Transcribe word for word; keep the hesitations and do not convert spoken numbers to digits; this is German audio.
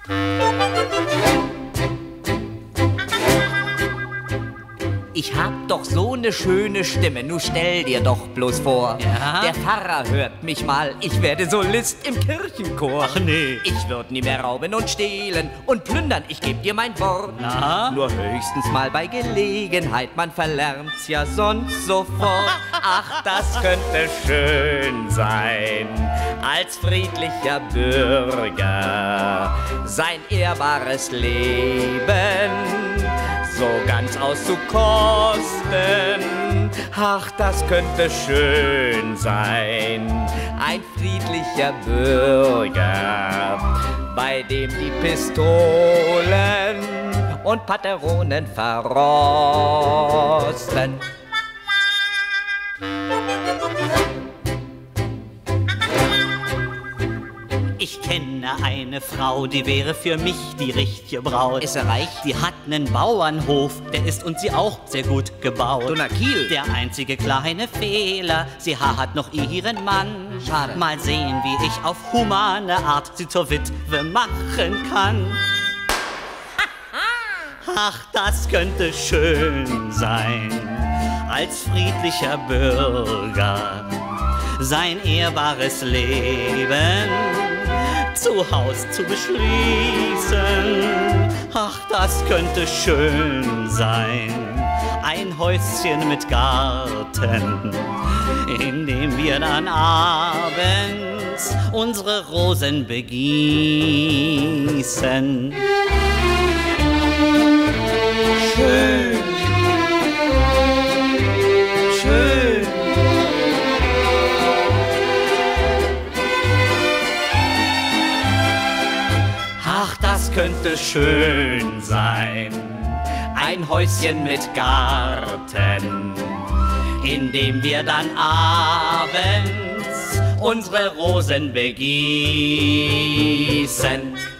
Ich hab doch so ne schöne Stimme, nu stell dir doch bloß vor. Ja? Der Pfarrer hört mich mal, ich werde Solist im Kirchenchor. Ach nee. Ich würd nie mehr rauben und stehlen und plündern, ich geb dir mein Wort. Na? Nur höchstens mal bei Gelegenheit, man verlernt's ja sonst sofort. Ach, das könnte schön sein, als friedlicher Bürger sein ehrbares Leben so ganz auszukosten. Ach, das könnte schön sein, ein friedlicher Bürger, bei dem die Pistolen und Pateronen verrosten. Ich kenne eine Frau, die wäre für mich die richtige Braut. Ist er reich? Die hat nen Bauernhof, der ist und sie auch sehr gut gebaut. Donakil. Der einzige kleine Fehler, sie hat noch ihren Mann. Schade. Mal sehen, wie ich auf humane Art sie zur Witwe machen kann. Ach, das könnte schön sein, als friedlicher Bürger sein ehrbares Leben zu Haus zu beschließen. Ach, das könnte schön sein, ein Häuschen mit Garten, in dem wir dann abends unsere Rosen begießen. Schön, schön. Ach, das könnte schön sein, ein Häuschen mit Garten, in dem wir dann abends unsere Rosen begießen.